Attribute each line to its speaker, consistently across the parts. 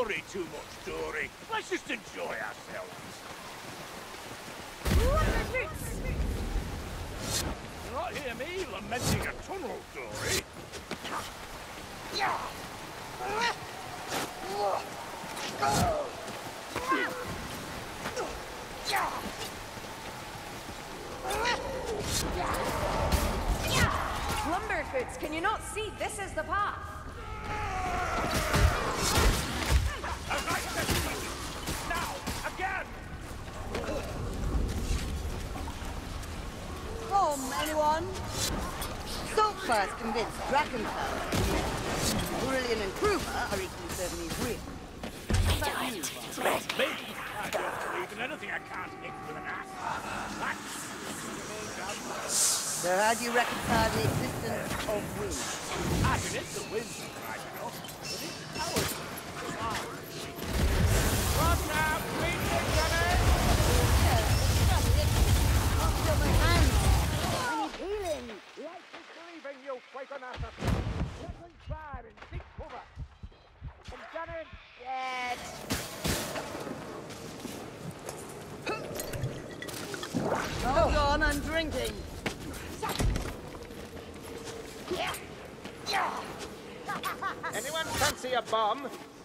Speaker 1: worry too much, Dory. Let's just enjoy ourselves. You'll not hear me lamenting a tunnel, Dory.
Speaker 2: Lumberfoots, can you not see? This is the path.
Speaker 1: Now, again!
Speaker 3: Home, anyone? Salt first convinced Drakenfell. Aurelian and Kruber are equally certainly real.
Speaker 1: Me? I don't believe in anything I can't hit with an axe.
Speaker 3: So how do you reconcile the existence of wind?
Speaker 1: I can hit the wind, right enough, but it's ours. Watch out! Wind is coming!
Speaker 3: Feel my hands. I need healing.
Speaker 1: Life is leaving you, Quakenassa. Let them fire and seek cover. I'm done it.
Speaker 2: Dead.
Speaker 3: Hold on, I'm drinking.
Speaker 1: Anyone fancy a bomb?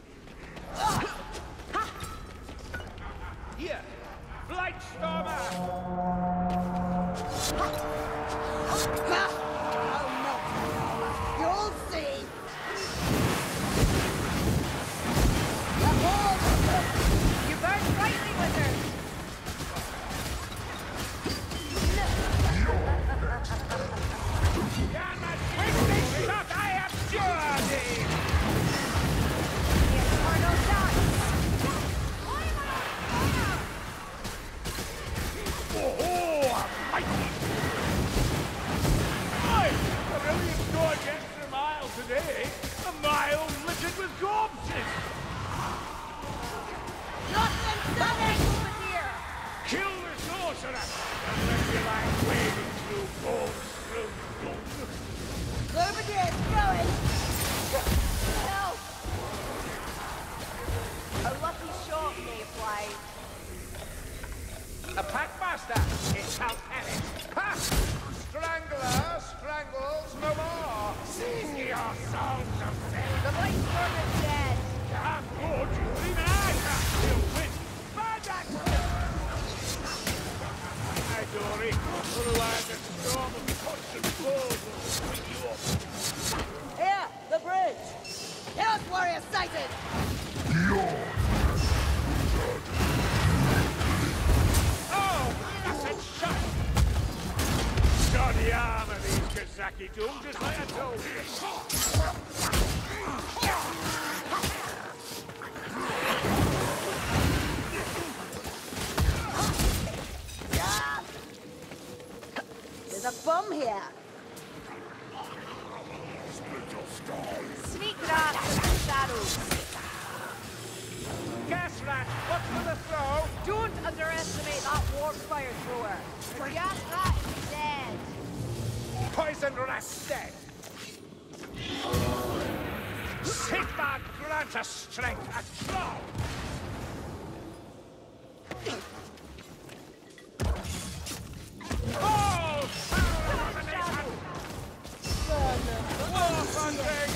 Speaker 1: Here, Blightstormer!
Speaker 3: Oh, no. You'll see.
Speaker 2: You burned brightly, wizard.
Speaker 1: I am Jordy!
Speaker 2: The eternal dance.
Speaker 1: Oh, mighty! I really enjoyed the extra mile today. A mile littered with corpses! Kill the sorceress! And let your life wading through bones through blood.
Speaker 3: Over there, throw it.
Speaker 2: Help! A lucky shot may apply.
Speaker 1: A packmaster! It's Count Eric! Ha! Strangler strangles no more! Sing your songs of sin!
Speaker 2: The Blightstormer's dead.
Speaker 1: I'm good! Even I can't feel wit! Find that! Hi, Dory. Otherwise, a storm of constant blows will sweep you up.
Speaker 3: Here, the bridge. Chaos warrior sighted.
Speaker 1: Oh, blessed shot! Shoddy arm of these Kazaki doom, just like I told you.
Speaker 3: There's a bomb here.
Speaker 2: Sneak rats in the shadows.
Speaker 1: Gas rat, what's for the throw?
Speaker 2: Don't underestimate that warp fire thrower. The gas rat is dead.
Speaker 1: Poison rat dead. Sigmar grant us strength at throw. Oh, power abomination! Wolf hunting!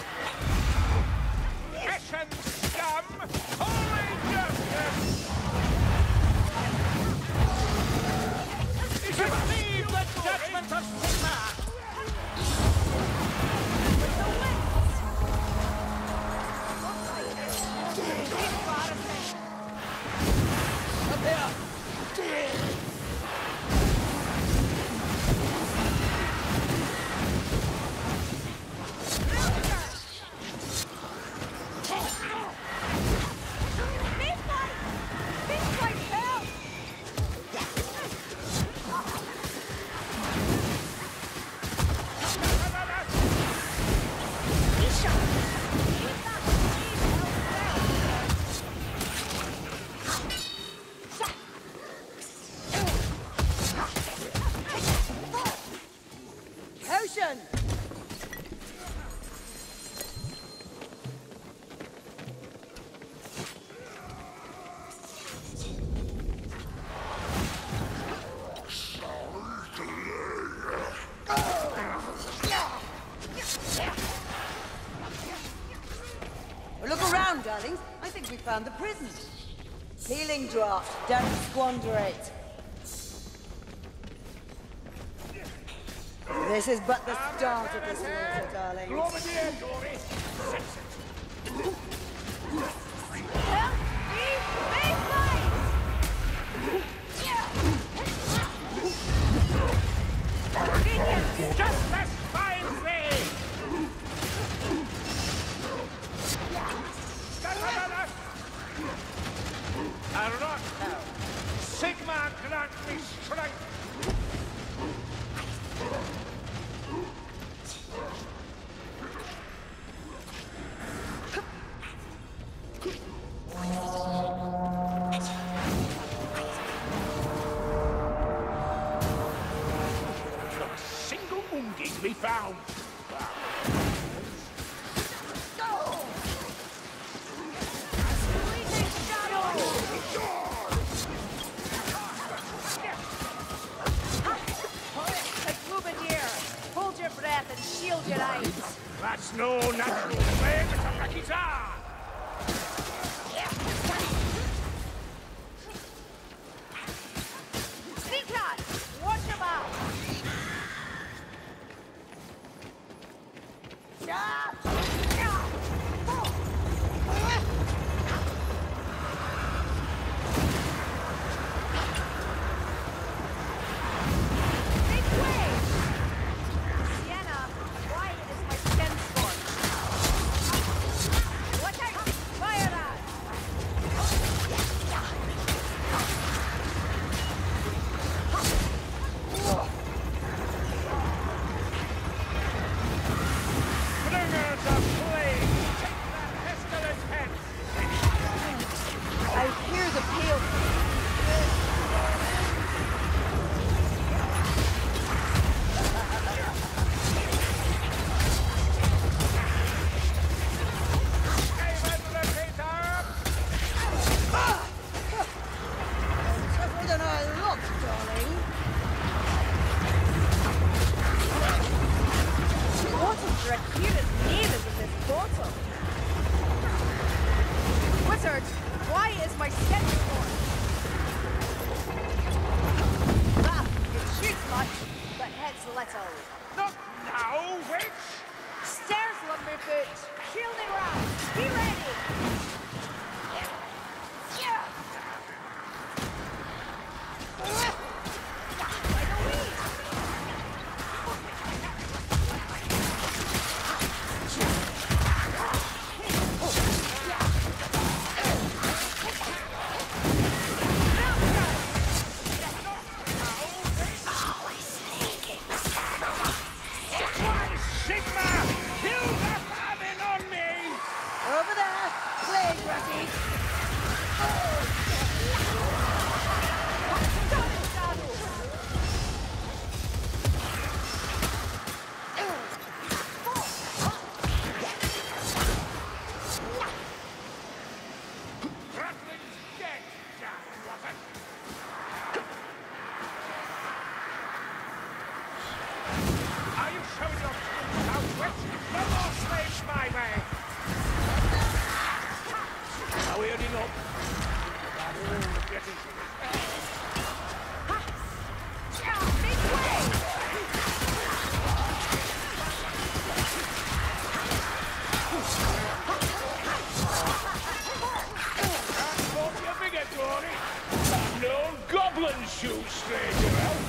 Speaker 1: Eshen scum! Holy justice! Receive the judgment of Sigmar!
Speaker 3: Up here. down, darlings. I think we found the prison. Healing draft. Don't squander it. This is but the start of the slaughter, darlings.
Speaker 1: Globadier, Dory!
Speaker 2: Help me, baseline!
Speaker 1: Just as fine thing! A rock now. Sigma grant me strength! Not a single Ungi to be found.
Speaker 2: Hold your breath and shield your eyes.
Speaker 1: That's no natural way to Rakita!
Speaker 2: Sneak on! Watch your mouth! Wizard, why is my sketch torn? Ah, it shoots much, but hits little.
Speaker 1: Not now, witch!
Speaker 2: Stairs, Lumberfoot! Shielding round! Be ready! By the weed!
Speaker 1: Sigma! Kill the famine on me!
Speaker 3: Over there! Plague Ratty!
Speaker 1: Rattling's dead, damn rotten! Are you showing your true south, witch? No more slaves my way! Are we heading up? Getting
Speaker 2: Make way!
Speaker 1: Won't you bigger, Dory? No goblin shoot, stranger elf!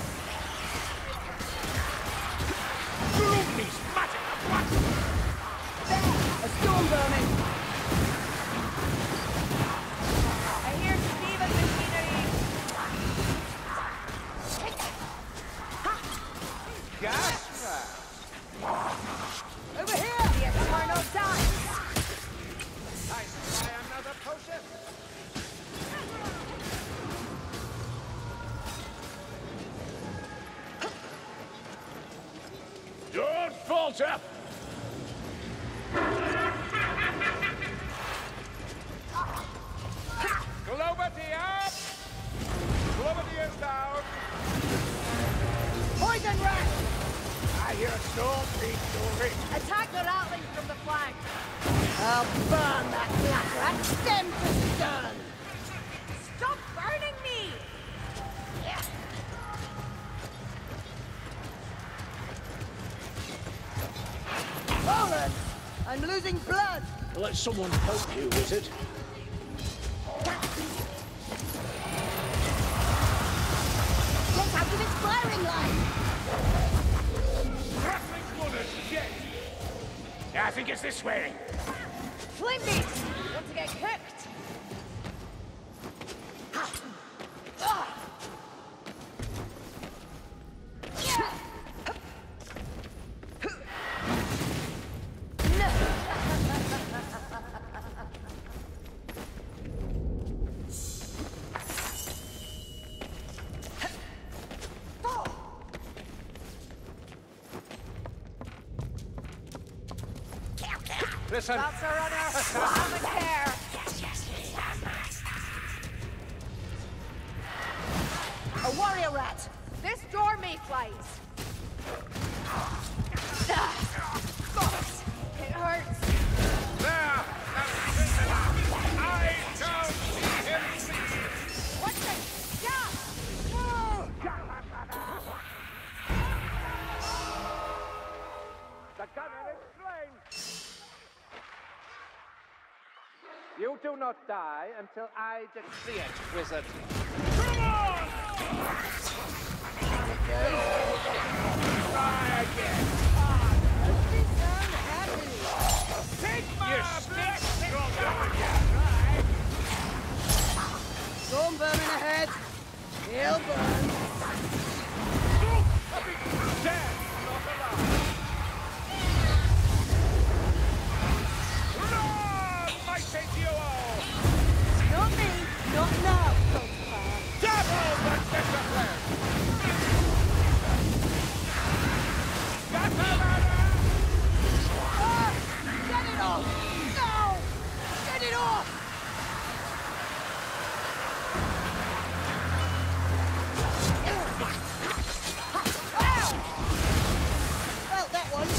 Speaker 1: Grumney's magic of what?
Speaker 3: A storm vermin!
Speaker 2: I hear Steven machinery!
Speaker 1: Gasper!
Speaker 3: Over here!
Speaker 2: The eternal dance!
Speaker 1: I spy another potion! Don't falter! Globadier! Globadier's down!
Speaker 3: Poison rat!
Speaker 1: I hear a storm beat, Dory.
Speaker 2: Attack the rattling from the flank!
Speaker 3: I'll burn that black rat! Wax them to stun!
Speaker 2: Stop burning me!
Speaker 3: Oren! I'm losing blood!
Speaker 4: Let someone help you, wizard.
Speaker 3: Get out of its firing line!
Speaker 1: Rattling's mother's dead! Yeah, I think it's this way.
Speaker 2: Flame beast! Want to get cooked?
Speaker 1: Listen.
Speaker 2: That's a runner. Have a care.
Speaker 3: A warrior rat!
Speaker 2: This door may flies. Got it. It hurts.
Speaker 1: There! That's it. I don't see him sleeping.
Speaker 2: What's it? Yeah!
Speaker 1: The gunner is slain. You do not die until I decree it, wizard. Come on! Try again. Take my stick!
Speaker 3: Storm vermin ahead! He'll burn!
Speaker 1: Dead, not alive. Run, mighty duo!
Speaker 3: Not me! Not now, Saltfire!
Speaker 1: Double the discipline! Got him, Anna!
Speaker 3: Ah! Get it off! No! Get it off! Felt that one.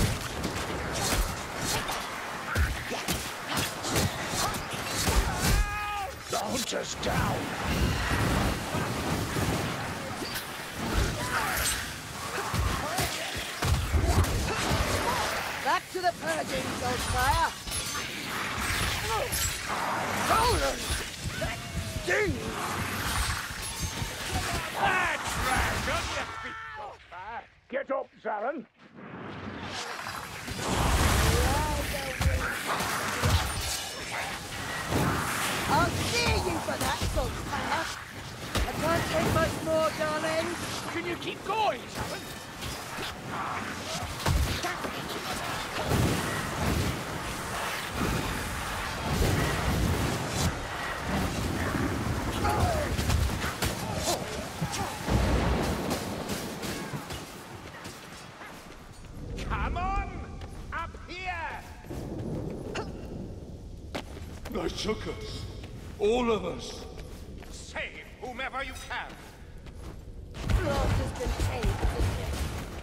Speaker 4: The hunter's down.
Speaker 3: Back to the purging, Saltfire! Roland! That sting!
Speaker 1: That's right, on your feet, Saltfire. Get up, Zarin.
Speaker 3: I'll see you for that, Saltfire! I can't take much more, darling!
Speaker 1: Can you keep going, Zarin? Come on! Up here!
Speaker 5: They took us. All of us.
Speaker 1: Save whomever you can.
Speaker 3: Frost has been tamed, isn't it?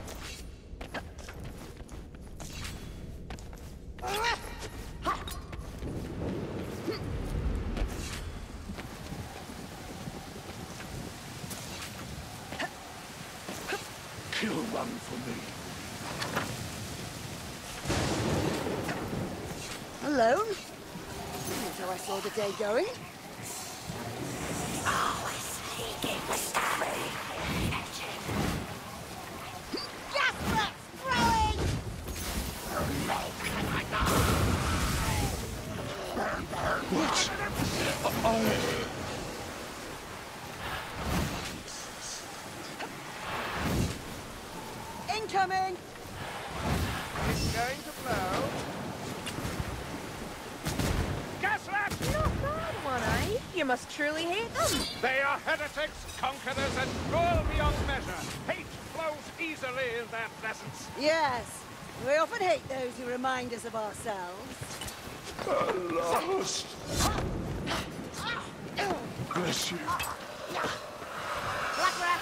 Speaker 5: Kill one for me.
Speaker 3: Alone? That's how I saw the day going. Gas rats throwing!
Speaker 5: What? Oh.
Speaker 3: Incoming!
Speaker 1: It's going to blow. Gas rats!
Speaker 2: Not bad one, eh? You must truly hate them.
Speaker 1: They are heretics, conquerors, and cruel beyond measure. Hate flows easily in their presence.
Speaker 3: Yes, we often hate those who remind us of ourselves.
Speaker 5: At last. Bless you.
Speaker 3: Black rat!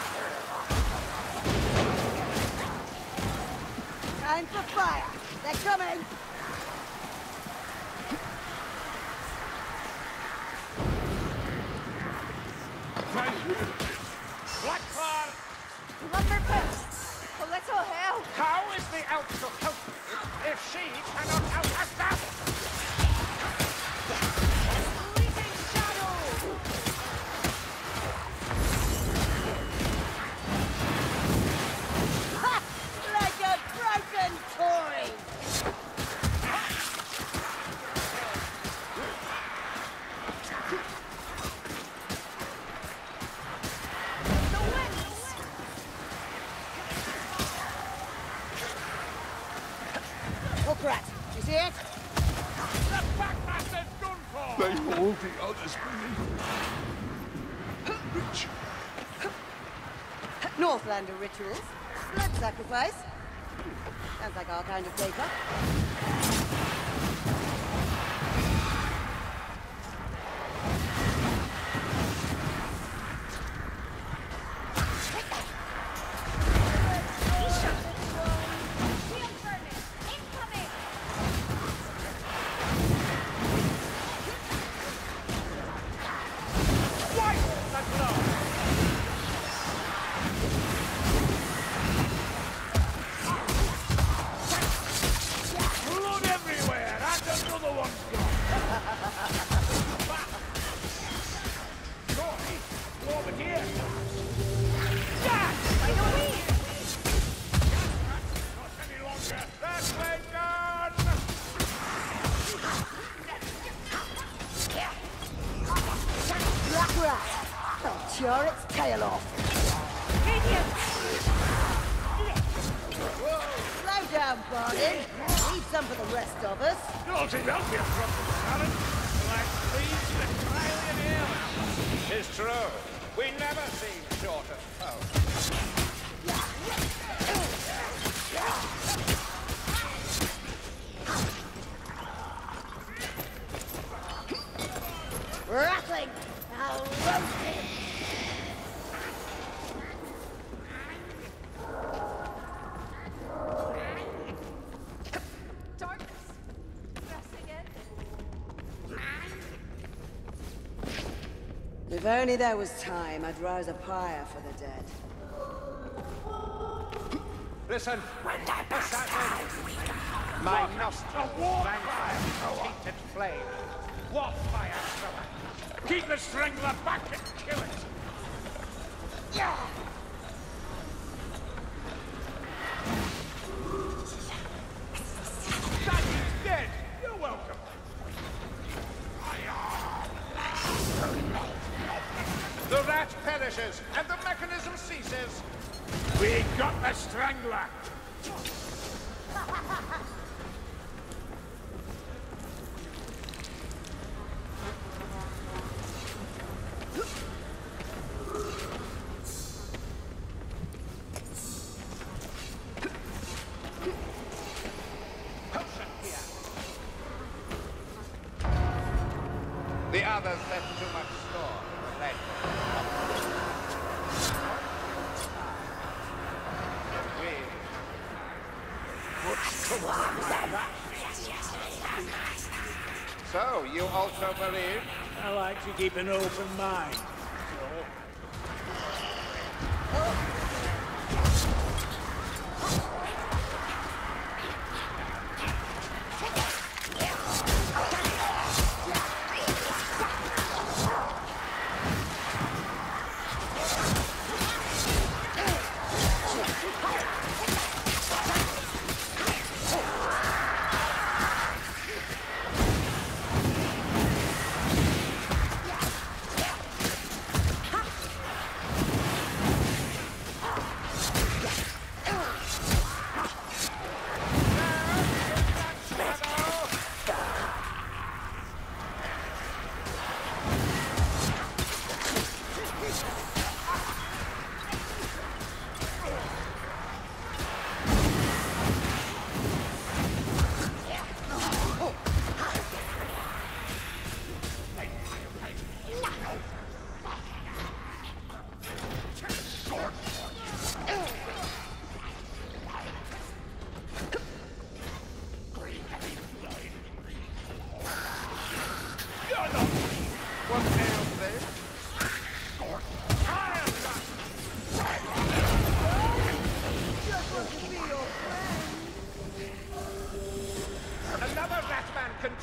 Speaker 3: Time for fire! They're coming!
Speaker 5: Thank you.
Speaker 1: Blackfire!
Speaker 2: Lumberfoot! A little help!
Speaker 1: How is the elf to help you if she cannot help herself?
Speaker 2: Fleeting shadow!
Speaker 3: Ha! Like a broken toy!
Speaker 2: The wind!
Speaker 3: Hook rat, you see it?
Speaker 1: The Packmaster's done for!
Speaker 5: They hold the others beneath. Rich.
Speaker 3: Northlander rituals. Blood sacrifice. Sounds like our kind of paper.
Speaker 2: Shield burning! Incoming!
Speaker 1: Wipe the blood! Blood everywhere, and another one's gone! Sorry, over here! Gas!
Speaker 2: By the weed!
Speaker 1: Not any longer! That way gone!
Speaker 3: Black rat. I'll tear its tail off.
Speaker 2: Idiots!
Speaker 3: Slow down, Barney. Leave some for the rest of us.
Speaker 1: Don't think that'll be a problem, Alan. Like thieves in a Kylian ale. 'Tis true. We never seem short of foes.
Speaker 3: Rattling. I'll roast him.
Speaker 2: Darkness! Pressing in.
Speaker 3: If only there was time, I'd rouse a pyre for the dead.
Speaker 1: Listen, assassin! My nostrils fire, tainted flame. What fire thrower? Keep the strangler back and kill it! Daddy's dead! You're welcome! The rat perishes, and the mechanism ceases! We got the strangler! Potion here! The others left too much store in the leg. So, you also believe?
Speaker 4: I like to keep an open mind.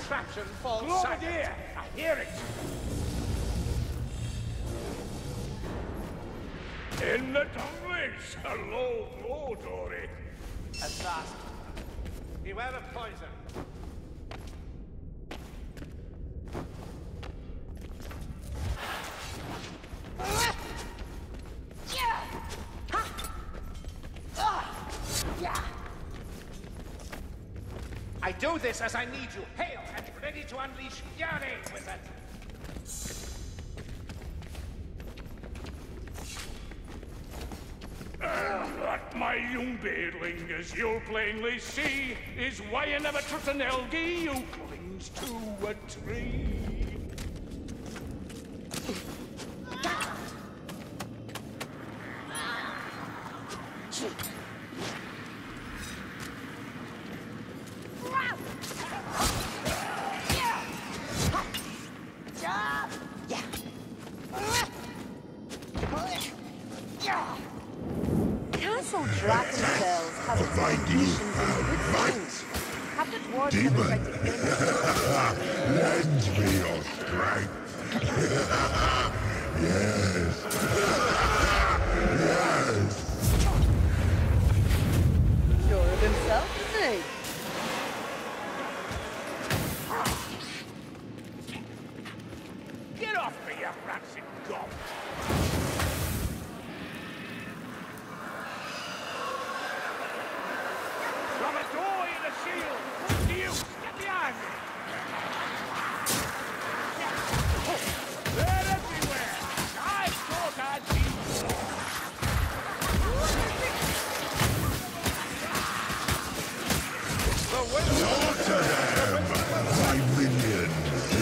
Speaker 1: contraption falls
Speaker 4: Over
Speaker 1: silent.
Speaker 4: there!
Speaker 1: I hear it.
Speaker 5: In the Tumblies! Hello, Dory.
Speaker 1: At last. Beware of poison. I do this as I need you. Hail and ready to unleash fury, wizard.
Speaker 5: That, my young beardling, as you'll plainly see, is why you never trust an Elgie who clings to a tree.
Speaker 2: Castle Drakenfels has its conditions in good things. Have the dwarves never tried to kill me?
Speaker 6: Lend me your strength. Yes. Yes.
Speaker 3: Sure of himself, isn't he?
Speaker 1: Get off me, you rancid gob! From a door in a shield! What's the use? Get behind me! They're everywhere! I thought I'd be
Speaker 6: Slaughter them, my minions.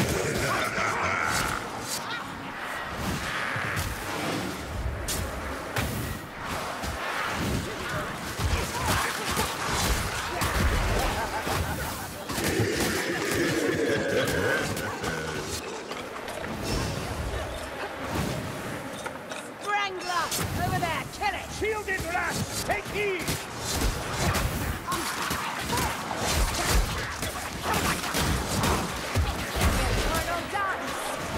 Speaker 2: Strangler! Over there! Kill it!
Speaker 1: shielded rat! Take heed!
Speaker 2: Infernal dance!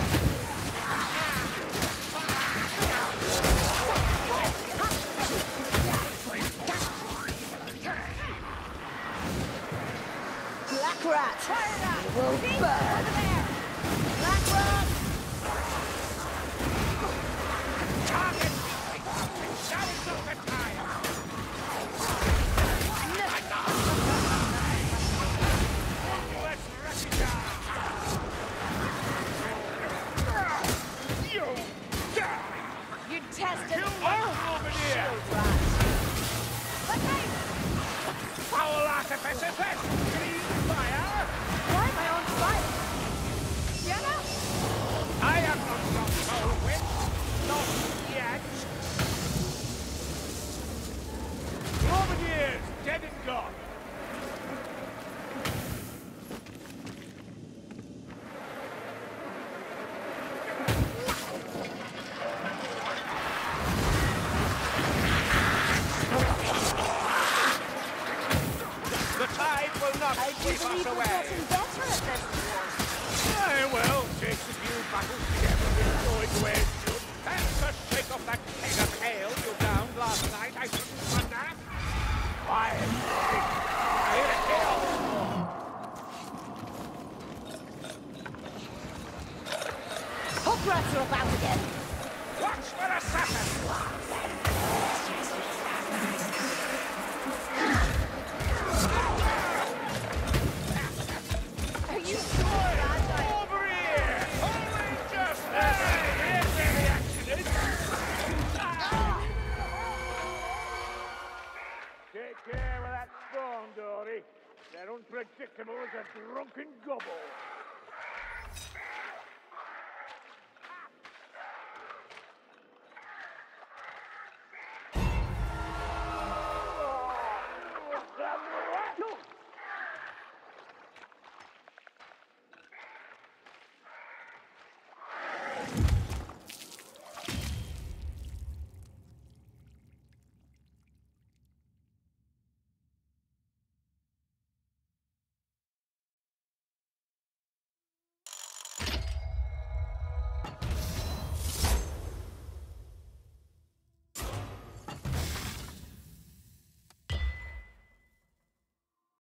Speaker 3: Black rat.
Speaker 2: Fire
Speaker 3: Will
Speaker 2: Over
Speaker 3: burn.
Speaker 2: there! Black rat!
Speaker 1: Target! That is not the time! Let's rush it down! You die!
Speaker 2: You tested
Speaker 1: You over here!
Speaker 2: Let me!
Speaker 1: Foul artificers, let's clean fire!
Speaker 2: Why am I on fire? Jenna?
Speaker 1: I am not your soul witch! Not yet! Over years, dead and gone! The tide will not
Speaker 2: I do
Speaker 1: sweep us
Speaker 2: believe we're
Speaker 1: away!
Speaker 2: getting better at this war.
Speaker 1: Aye, well, takes a few battles to get going the way it should. And to shake off that keg of ale you downed last night, I shouldn't wonder. Why, I hear a tail.
Speaker 3: Hog rats are about again.
Speaker 1: Watch for assassins!
Speaker 2: Are you sure, Rajai?
Speaker 1: Over here! Only just there! Here's where the action is!
Speaker 4: Take care with that spawn, Dory. They're unpredictable as a drunken gobble.